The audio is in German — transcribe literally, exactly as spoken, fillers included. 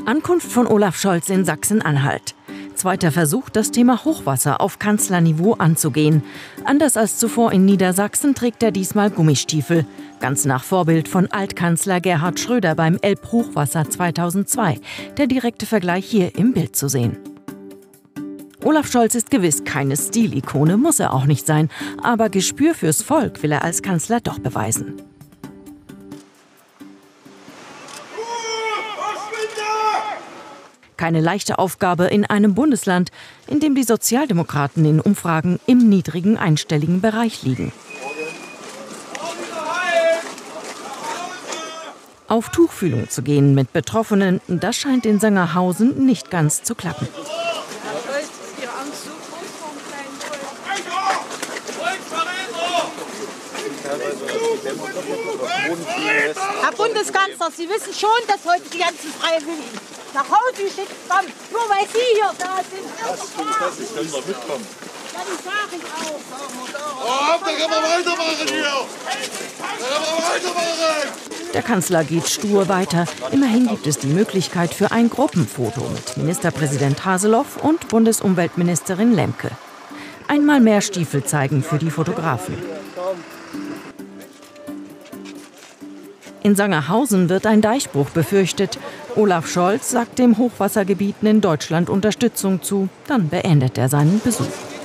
Ankunft von Olaf Scholz in Sachsen-Anhalt. Zweiter Versuch, das Thema Hochwasser auf Kanzlerniveau anzugehen. Anders als zuvor in Niedersachsen trägt er diesmal Gummistiefel. Ganz nach Vorbild von Altkanzler Gerhard Schröder beim Elb-Hochwasser zweitausendzwei. Der direkte Vergleich hier im Bild zu sehen. Olaf Scholz ist gewiss keine Stilikone, muss er auch nicht sein. Aber Gespür fürs Volk will er als Kanzler doch beweisen. Keine leichte Aufgabe in einem Bundesland, in dem die Sozialdemokraten in Umfragen im niedrigen einstelligen Bereich liegen. Auf Tuchfühlung zu gehen mit Betroffenen, das scheint in Sangerhausen nicht ganz zu klappen. Herr Bundeskanzler, Sie wissen schon, dass heute die ganzen Freiwilligen nach Hause geschickt haben, nur weil Sie hier da sind. Das ist, können wir mitkommen. Ja, das sage ich auch. Oh, da kann man weitermachen hier. Da kann man weitermachen. Der Kanzler geht stur weiter. Immerhin gibt es die Möglichkeit für ein Gruppenfoto mit Ministerpräsident Haseloff und Bundesumweltministerin Lemke. Einmal mehr Stiefel zeigen für die Fotografen. In Sangerhausen wird ein Deichbruch befürchtet. Olaf Scholz sagt dem Hochwassergebieten in Deutschland Unterstützung zu. Dann beendet er seinen Besuch.